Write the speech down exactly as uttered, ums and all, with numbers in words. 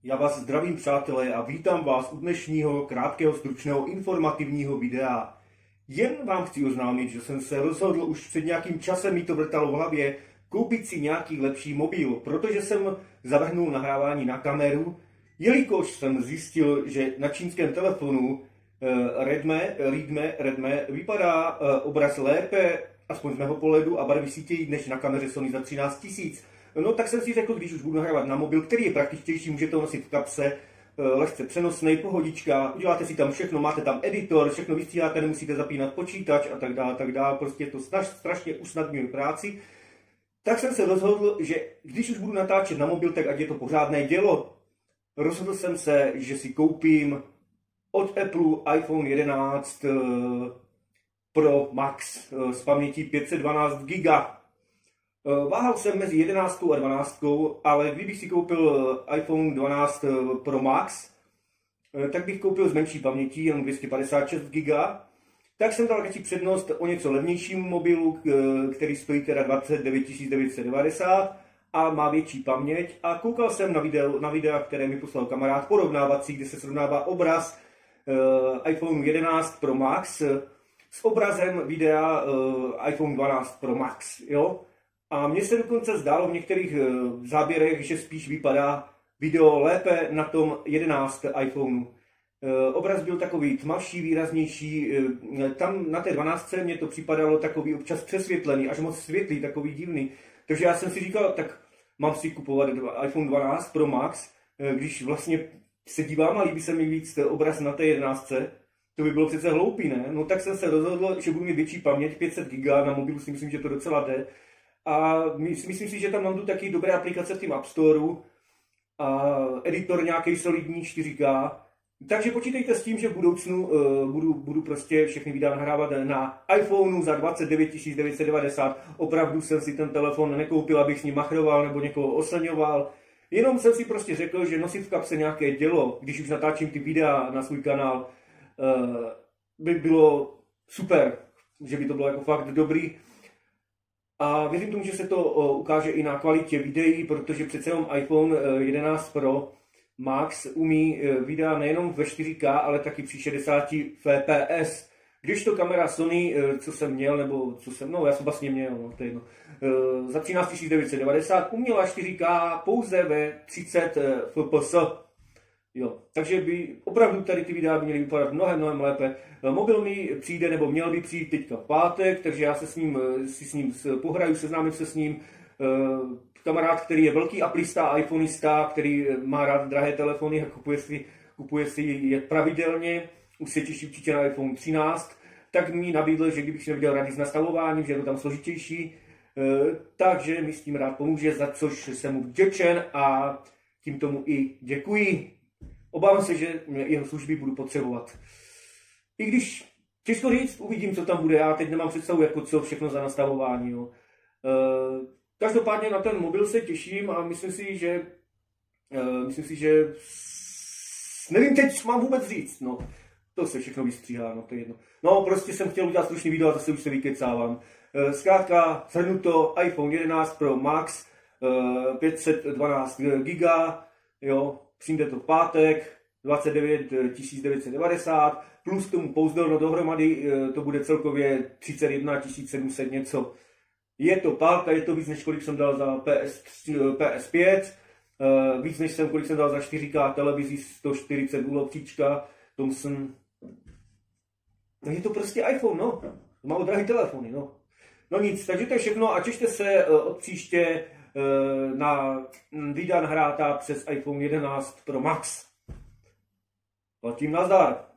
Já vás zdravím, přátelé, a vítám vás u dnešního krátkého, stručného, informativního videa. Jen vám chci oznámit, že jsem se rozhodl už před nějakým časem, mi to vrtalo v hlavě, koupit si nějaký lepší mobil, protože jsem zavrhnul nahrávání na kameru, jelikož jsem zjistil, že na čínském telefonu Redmi, Redmi, Redmi vypadá obraz lépe, aspoň z mého pohledu, a barvy sítějí než na kameře Sony za třináct tisíc. No tak jsem si řekl, když už budu nahrávat na mobil, který je praktičtější, můžete ho nosit v kapse, lehce přenosnej, pohodička, uděláte si tam všechno, máte tam editor, všechno vystříháte, nemusíte zapínat počítač a tak dále, tak dále, prostě to strašně usnadňuje práci. Tak jsem se rozhodl, že když už budu natáčet na mobil, tak ať je to pořádné dělo. Rozhodl jsem se, že si koupím od Apple iPhone jedenáct Pro Max s pamětí pět set dvanáct giga. Váhal jsem mezi jedenáctkou a dvanáctkou, ale kdybych si koupil iPhone dvanáct Pro Max, tak bych koupil s menší pamětí, jenom dvě stě padesát šest giga. Tak jsem dal radši přednost o něco levnějšímu mobilu, který stojí teda dvacet devět tisíc devět set devadesát a má větší paměť. A koukal jsem na, video, na videa, které mi poslal kamarád porovnávací, kde se srovnává obraz iPhone jedenáct Pro Max s obrazem videa iPhone dvanáct Pro Max. Jo? A mně se dokonce zdálo v některých záběrech, že spíš vypadá video lépe na tom jedenáctém iPhoneu. Obraz byl takový tmavší, výraznější. Tam na té dvanáctce mě to připadalo takový občas přesvětlený, až moc světlý, takový divný. Takže já jsem si říkal, tak mám si kupovat iPhone dvanáct Pro Max, když vlastně se dívám a líbí se mi víc obraz na té jedenáctce. To by bylo přece hloupý, ne? No tak jsem se rozhodl, že budu mít větší paměť, pět set giga, na mobilu si myslím, že to docela jde. A myslím si, že tam mám tu taky dobré aplikace v tím App Storeu a editor nějaký solidní čtyři ká. Takže počítejte s tím, že v budoucnu uh, budu, budu prostě všechny videa nahrávat na iPhoneu za dvacet devět tisíc devět set devadesát. Opravdu jsem si ten telefon nekoupil, abych s ním machroval nebo někoho oslňoval. Jenom jsem si prostě řekl, že nosit v kapse nějaké dělo, když už natáčím ty videa na svůj kanál, uh, by bylo super, že by to bylo jako fakt dobrý. A věřím tomu, že se to uh, ukáže i na kvalitě videí, protože přece jenom iPhone jedenáct Pro Max umí videa nejenom ve čtyři ká, ale taky při šedesáti F P S. Když to kamera Sony, co jsem měl, nebo co jsem, no já jsem vlastně měl, no, to je jedno, za třináct tisíc devět set devadesát uměla čtyři ká pouze ve třicet F P S. Jo, takže by opravdu tady ty videa by měly vypadat mnohem, mnohem lépe. Mobil mi přijde, nebo měl by přijít teďka v pátek, takže já se s ním, si s ním pohraju, seznámím se s ním. Kamarád, který je velký aplista, iPhoneista, který má rád drahé telefony a kupuje si, kupuje si je pravidelně, už se těší určitě na iPhone třináct, tak mi nabídl, že kdybych si neviděl rady s nastavováním, že je to tam složitější, takže mi s tím rád pomůže, za což jsem mu vděčen a tím tomu i děkuji. Obávám se, že jeho služby budu potřebovat. I když, těžko říct, uvidím, co tam bude, já teď nemám představu, jako co všechno za nastavování. Jo. Každopádně na ten mobil se těším a myslím si, že uh, myslím si, že nevím teď, mám vůbec říct, no. To se všechno vystříhá, no to je jedno. No prostě jsem chtěl udělat stručný video a zase už se vykecávám. Uh, zkrátka, shrnuto, iPhone jedenáct Pro Max, uh, pět set dvanáct giga, jo, přijde to v pátek, dvacet devět tisíc devět set devadesát, plus k tomu pouzdelno dohromady, uh, to bude celkově třicet jedna tisíc sedm set něco. Je to pálka, je to víc, než kolik jsem dal za P S pět, uh, víc, než jsem, kolik jsem dal za čtyři ká televizi sto čtyřicet úlovčička, Thomson. No je to prostě iPhone, no. Má drahý telefony, no. No nic, takže to je všechno a těšte se uh, od příště uh, na videa nahrátá přes iPhone jedenáct Pro Max. Zatím nazdar.